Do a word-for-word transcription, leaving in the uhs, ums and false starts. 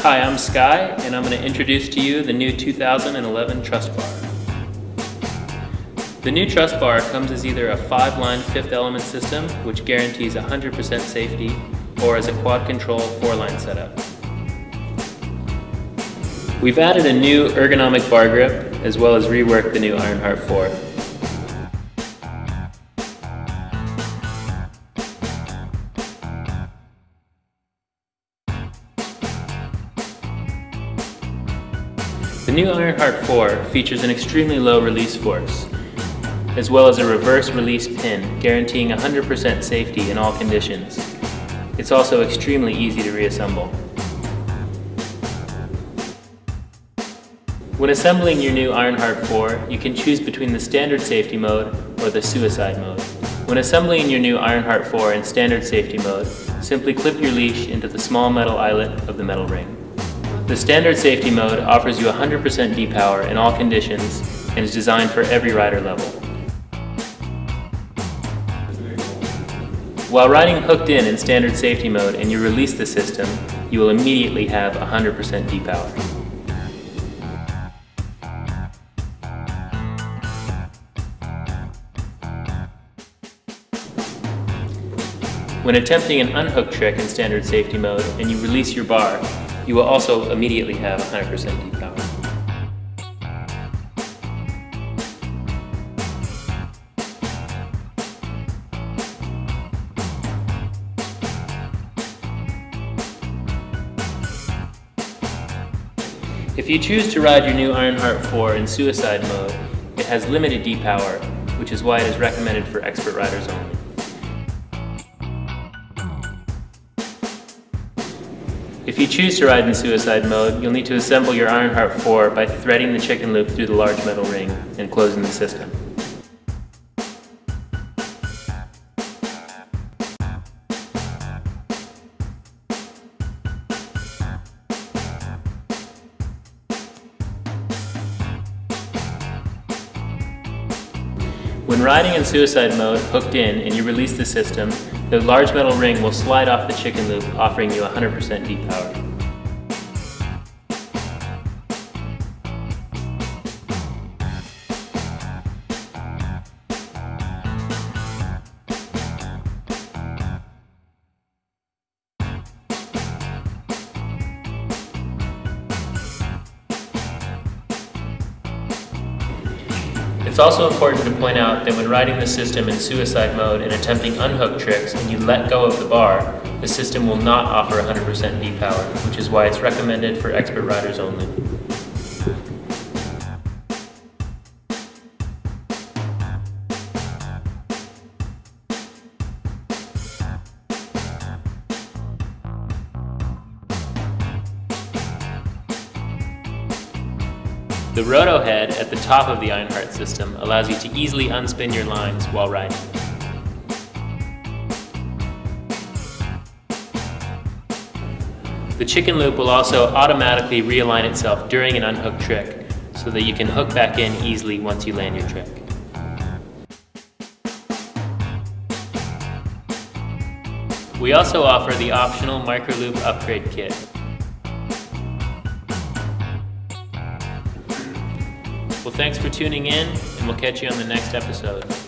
Hi, I'm Sky, and I'm going to introduce to you the new two thousand eleven truss bar. The new truss bar comes as either a five-line fifth element system, which guarantees one hundred percent safety, or as a quad control four-line setup. We've added a new ergonomic bar grip, as well as reworked the new Ironheart four. The new Ironheart four features an extremely low release force, as well as a reverse release pin, guaranteeing one hundred percent safety in all conditions. It's also extremely easy to reassemble. When assembling your new Ironheart four, you can choose between the standard safety mode or the suicide mode. When assembling your new Ironheart four in standard safety mode, simply clip your leash into the small metal eyelet of the metal ring. The standard safety mode offers you one hundred percent D-power in all conditions and is designed for every rider level. While riding hooked in in standard safety mode and you release the system, you will immediately have one hundred percent D-power. When attempting an unhook trick in standard safety mode and you release your bar, you will also immediately have one hundred percent D-power. If you choose to ride your new Ironheart four in suicide mode, it has limited D-power, which is why it is recommended for expert riders only. If you choose to ride in suicide mode, you'll need to assemble your Ironheart four by threading the chicken loop through the large metal ring and closing the system. When riding in suicide mode, hooked in, and you release the system, the large metal ring will slide off the chicken loop, offering you one hundred percent D-power. It's also important to point out that when riding the system in suicide mode and attempting unhook tricks and you let go of the bar, the system will not offer one hundred percent D-power, which is why it's recommended for expert riders only. The roto head at the top of the Ironheart system allows you to easily unspin your lines while riding. The chicken loop will also automatically realign itself during an unhook trick so that you can hook back in easily once you land your trick. We also offer the optional Microloop upgrade kit. Well, thanks for tuning in, and we'll catch you on the next episode.